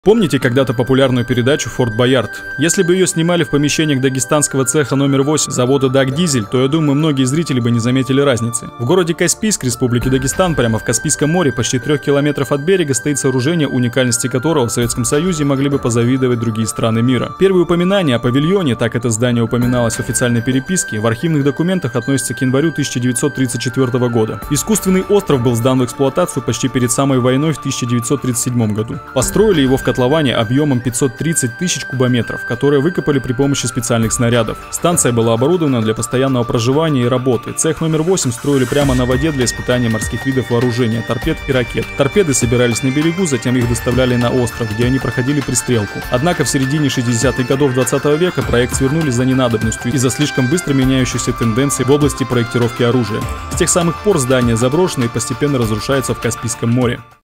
Помните когда-то популярную передачу «Форт Боярд»? Если бы ее снимали в помещениях дагестанского цеха номер 8 завода «Дагдизель», то я думаю, многие зрители бы не заметили разницы. В городе Каспийск Республики Дагестан, прямо в Каспийском море, почти 3 километров от берега, стоит сооружение, уникальности которого в Советском Союзе могли бы позавидовать другие страны мира. Первые упоминания о павильоне, так это здание упоминалось в официальной переписке, в архивных документах относятся к январю 1934 года. Искусственный остров был сдан в эксплуатацию почти перед самой войной в 1937 году. Построили его в котловане объемом 530 тысяч кубометров, которые выкопали при помощи специальных снарядов. Станция была оборудована для постоянного проживания и работы. Цех номер 8 строили прямо на воде для испытания морских видов вооружения, торпед и ракет. Торпеды собирались на берегу, затем их доставляли на остров, где они проходили пристрелку. Однако в середине 60-х годов 20 века проект свернули за ненадобностью из-за слишком быстро меняющихся тенденций в области проектировки оружия. С тех самых пор здание заброшено и постепенно разрушается в Каспийском море.